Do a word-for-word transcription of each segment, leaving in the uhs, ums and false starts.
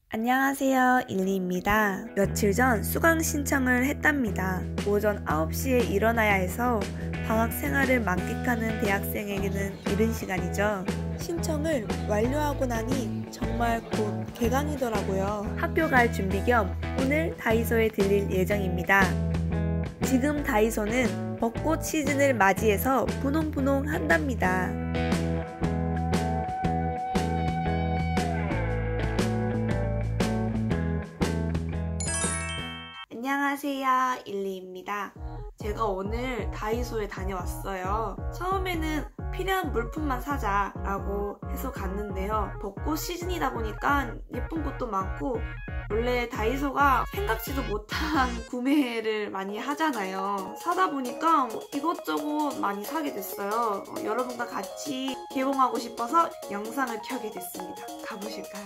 안녕하세요, 일리입니다. 며칠 전 수강 신청을 했답니다. 오전 아홉 시에 일어나야 해서 방학 생활을 만끽하는 대학생에게는 이른 시간이죠. 신청을 완료하고 나니 정말 곧 개강이더라고요. 학교 갈 준비 겸 오늘 다이소에 들릴 예정입니다. 지금 다이소는 벚꽃 시즌을 맞이해서 분홍분홍 한답니다. 안녕하세요, 일리입니다. 제가 오늘 다이소에 다녀왔어요. 처음에는 필요한 물품만 사자라고 해서 갔는데요. 벚꽃 시즌이다 보니까 예쁜 꽃도 많고 원래 다이소가 생각지도 못한 구매를 많이 하잖아요. 사다 보니까 이것저것 많이 사게 됐어요. 어, 여러분과 같이 개봉하고 싶어서 영상을 켜게 됐습니다. 가보실까요?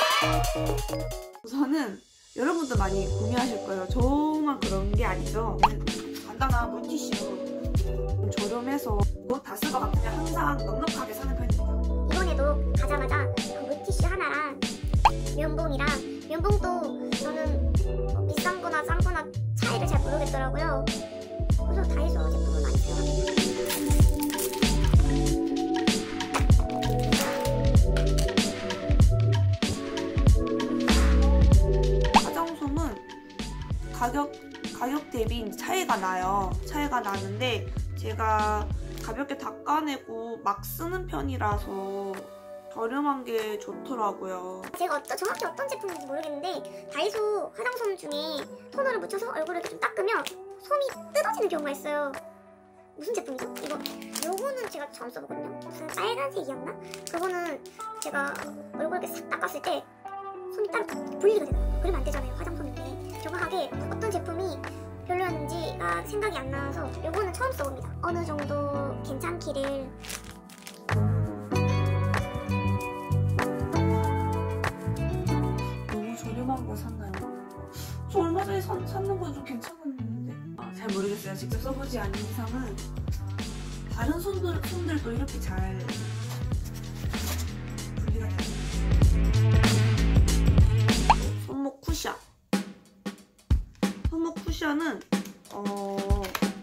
우선은 여러분도 많이 구매하실 거예요. 저만 그런 게 아니죠. 간단한 물티슈 좀 저렴해서 뭐 다 쓸 것 같으면 항상 넉넉하게 사는 편입니다. 이번에도 가자마자 그 물티슈 하나랑 면봉이랑 면봉도 저는 뭐 비싼 거나 싼 거나 차이를 잘 모르겠더라고요. 그래서 다이소 제품을 많이 사용합니다. 가격, 가격 대비 차이가 나요. 차이가 나는데 제가 가볍게 닦아내고 막 쓰는 편이라서 저렴한 게 좋더라고요. 제가 어떤, 정확히 어떤 제품인지 모르겠는데 다이소 화장솜 중에 토너를 묻혀서 얼굴을 이렇게 좀 닦으면 솜이 뜯어지는 경우가 있어요. 무슨 제품이죠? 이거 요거는 제가 처음 써보거든요. 무슨 빨간색이었나? 그거는 제가 얼굴 이렇게 싹 닦았을 때 솜이 따로 분리가 되더라고요. 그러면 안 되잖아요, 화장솜인데. 정확하게 어떤 제품이 별로였는지가 생각이 안 나서 요거는 처음 써봅니다. 어느 정도 괜찮기를. 너무 저렴한 거 샀나요? 저 얼마 전에 사, 샀는 건 좀 괜찮았는데 아, 잘 모르겠어요. 직접 써보지 않은 이상은. 다른 손들, 손들도 이렇게 잘 분리가 되네요. 손목 쿠션. 손목 쿠션은 어...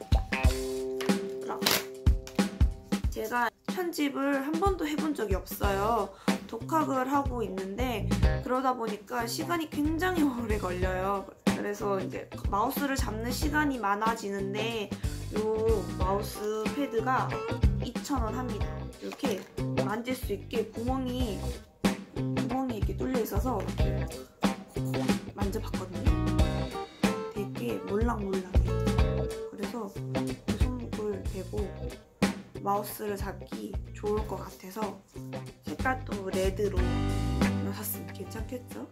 제가 편집을 한 번도 해본 적이 없어요. 독학을 하고 있는데 그러다 보니까 시간이 굉장히 오래 걸려요. 그래서 이제 마우스를 잡는 시간이 많아지는데 요 마우스 패드가 이천 원 합니다. 이렇게 만질 수 있게 구멍이 구멍이 이렇게 뚫려 있어서 이렇게 만져봤거든요. 되게 몰랑몰랑해요. 그래서 그 손목을 대고 마우스를 잡기 좋을 것 같아서 색깔도 레드로 샀으면 괜찮겠죠?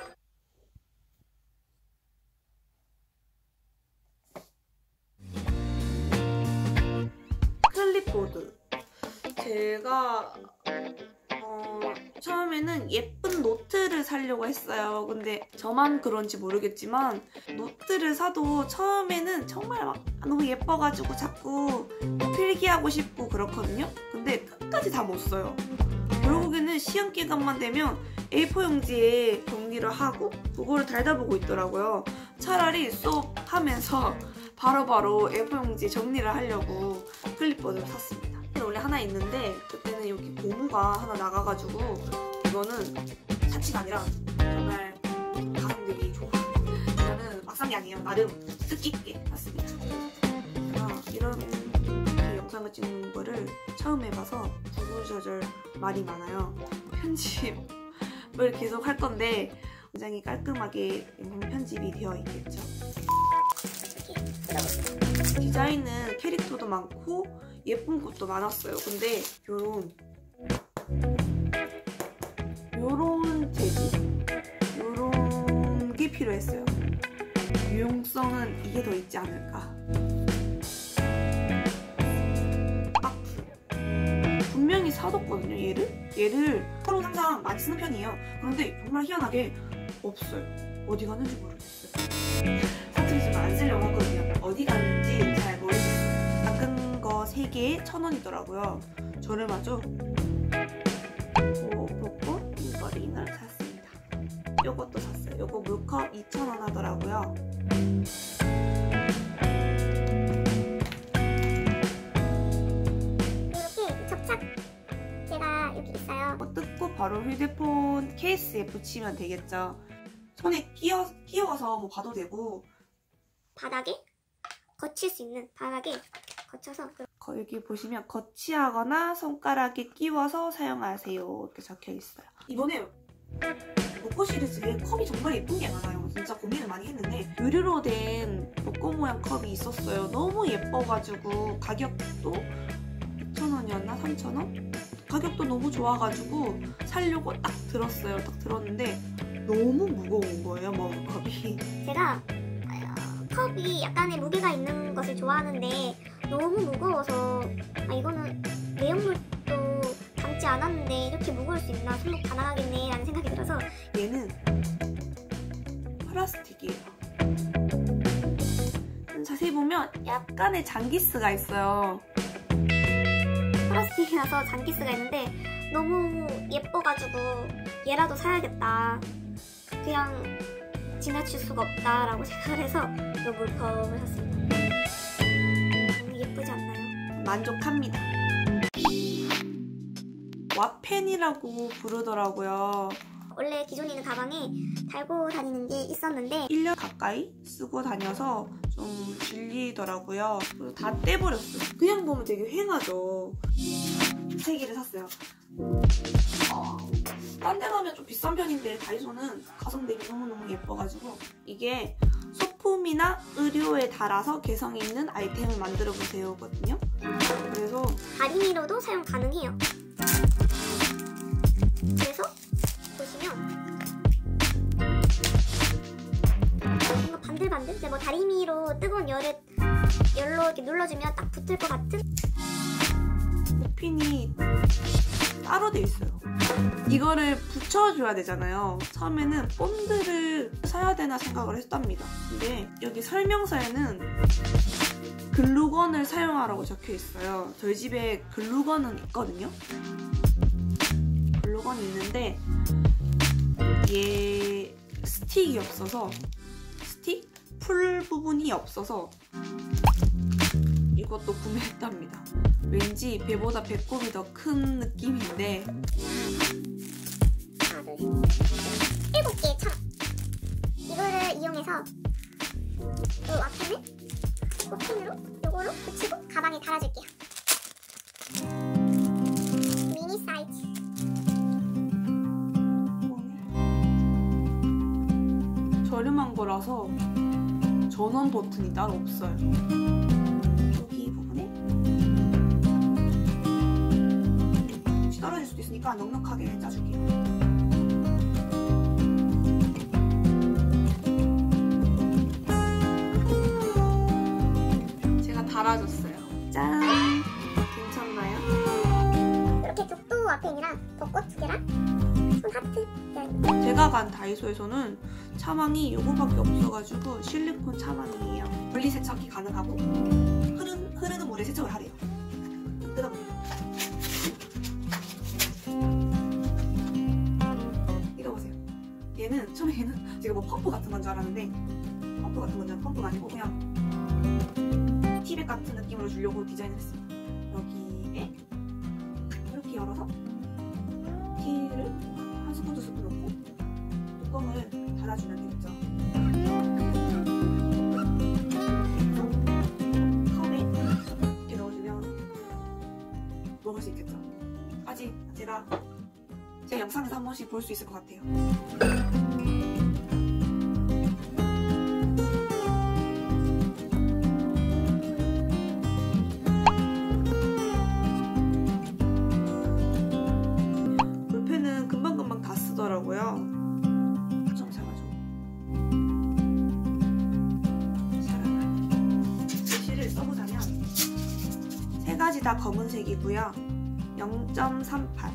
클립보드. 제가 어, 처음에는 예쁜 노트를 사려고 했어요. 근데 저만 그런지 모르겠지만 노트를 사도 처음에는 정말 막 너무 예뻐가지고 자꾸 필기하고 싶고 그렇거든요. 근데 끝까지 다 못 써요. 결국에는 시험 기간만 되면 에이포 용지에 정리를 하고 그거를 달다보고 있더라고요. 차라리 수업하면서 바로바로 에이포 용지에 정리를 하려고 클립보드를 샀습니다. 원래 하나 있는데 그때는 여기 고무가 하나 나가가지고 이거는 사치가 아니라 정말 가성들이 좋아. 이거는 막상이 아니에요. 나름 뜻깊게 샀습니다. 제가 이런 영상을 찍는 거를 처음 해봐서 구구절절 말이 많아요. 편집을 계속 할 건데 굉장히 깔끔하게 편집이 되어 있겠죠. 디자인은 캐릭터도 많고 예쁜 것도 많았어요. 근데 요런 요런 재질 요런 게 필요했어요. 유용성은 이게 더 있지 않을까. 박스 분명히 사뒀거든요. 얘를 얘를 서로 항상 많이 쓰는 편이에요. 그런데 정말 희한하게 없어요. 어디 갔는지 모르겠어요. 사투리지만 안 쓰려고 하거든요. 어디 갔는지 잘 모르겠어요. 작은 거 세 개에 천 원이더라고요. 저렴하죠? 오, 벚꽃 이거리를 샀습니다. 요것도 샀어요. 요거 물컵 이천 원 하더라고요. 이렇게 접착제가 여기 있어요. 뜯고 바로 휴대폰 케이스에 붙이면 되겠죠. 손에 끼워, 끼워서 뭐 봐도 되고, 바닥에 거칠 수 있는, 바닥에 거쳐서 거- 여기 보시면 거치하거나 손가락에 끼워서 사용하세요 이렇게 적혀 있어요. 이번에 로꼬 시리즈에 컵이 정말 예쁜 게 많아요. 진짜 고민을 많이 했는데 유리로 된 로꼬 모양 컵이 있었어요. 너무 예뻐가지고 가격도 이천 원이었나 삼천 원? 가격도 너무 좋아가지고 사려고 딱 들었어요. 딱 들었는데 너무 무거운 거예요, 머그컵이. 제가 어, 컵이 약간의 무게가 있는 것을 좋아하는데 너무 무거워서 아, 이거는 내용물도 담지 않았는데 이렇게 무거울 수 있나, 손목 다 나가겠네 라는 생각이 들어서 얘는 플라스틱이에요. 자세히 보면 약간의 장기스가 있어요. 플라스틱이라서 장기스가 있는데 너무 예뻐가지고 얘라도 사야겠다, 그냥 지나칠 수가 없다라고 생각을 해서 이 물컵을 샀습니다. 너무 예쁘지 않나요? 만족합니다. 와펜이라고 부르더라고요. 원래 기존에 있는 가방에 달고 다니는 게 있었는데 일 년 가까이 쓰고 다녀서 좀 질리더라고요. 그래서 다 떼버렸어요. 그냥 보면 되게 휑하죠. 세 개를 샀어요. 어, 딴 데 가면 좀 비싼 편인데 다이소는 가성 대비 너무너무 예뻐가지고 이게 소품이나 의류에 달아서 개성 있는 아이템을 만들어 보세요거든요. 그래서 다리미로도 사용 가능해요. 그래서 보시면 뭔가 반들반들? 근데 뭐 다리미로 뜨거운 열에 열로 이렇게 눌러주면 딱 붙을 것 같은? 핀이 따로 돼 있어요. 이거를 붙여줘야 되잖아요. 처음에는 본드를 사야 되나 생각을 했답니다. 근데 여기 설명서에는 글루건을 사용하라고 적혀 있어요. 저희 집에 글루건은 있거든요. 글루건이 있는데 얘 스틱이 없어서, 스틱? 풀 부분이 없어서 이것도 구매했답니다. 왠지 배보다 배꼽이 더 큰 느낌인데 하나, 둘, 셋, 일곱 개의 천 원. 이거를 이용해서 이 와펜을 코핀으로 요거로 붙이고 가방에 달아줄게요. 미니 사이즈. 저렴한 거라서 전원 버튼이 따로 없어요. 여기 부분에 혹시 떨어질 수도 있으니까 넉넉하게 짜줄게요. 제가 달아줬어요. 짠! 괜찮나요? 이렇게 족도 와펜이랑 벚꽃 두 개랑 손 하트. 제가 간 다이소에서는 차망이 요거밖에 없어가지고 실리콘 차망이에요. 분리세척이 가능하고 흐르는, 흐르는 물에 세척을 하래요. 뜯어보세요. 이거 보세요. 얘는 처음에 얘는 제가 뭐 펌프 같은 건 줄 알았는데 펌프 같은 건 줄 펌프가 아니고 그냥 티백 같은 느낌으로 주려고 디자인을 했어요. 여기에 이렇게 열어서 티를 한 스푼 두 스푼 넣고 뚜껑을 닫아주면 되겠죠. 컵에 이렇게 넣어주면 먹을 수 있겠죠. 아직 제가 제 영상에서 한 번씩 볼 수 있을 것 같아요. 볼펜은 금방금방 다 쓰더라고요. 좀 잡아줘. 글씨를 써보자면 세 가지 다 검은색이고요. 영 점 삼팔.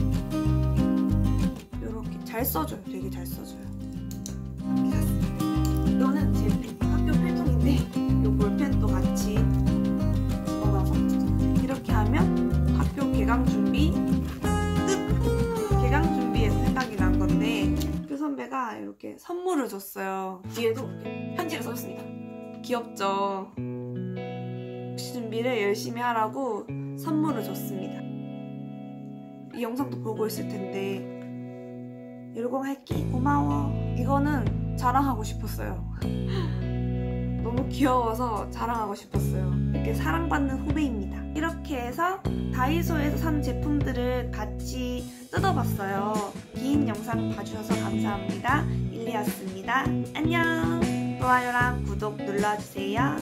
이렇게 잘 써줘요. 되게 잘 써줘요. 이렇게 샀어요. 이거는 제 학교 필통인데 이 볼펜도 같이 집어넣어서 이렇게 하면 학교 개강 준비 끝! 개강 준비에서 생각이 난 건데 그 선배가 이렇게 선물을 줬어요. 뒤에도 이렇게 편지를 써줬습니다. 귀엽죠? 입시 준비를 열심히 하라고 선물을 줬습니다. 이 영상도 보고 있을 텐데 열공할게 고마워. 이거는 자랑하고 싶었어요. 너무 귀여워서 자랑하고 싶었어요. 이렇게 사랑받는 후배입니다. 이렇게 해서 다이소에서 산 제품들을 같이 뜯어봤어요. 긴 영상 봐주셔서 감사합니다. 일리였습니다. 안녕. 좋아요랑 구독 눌러주세요.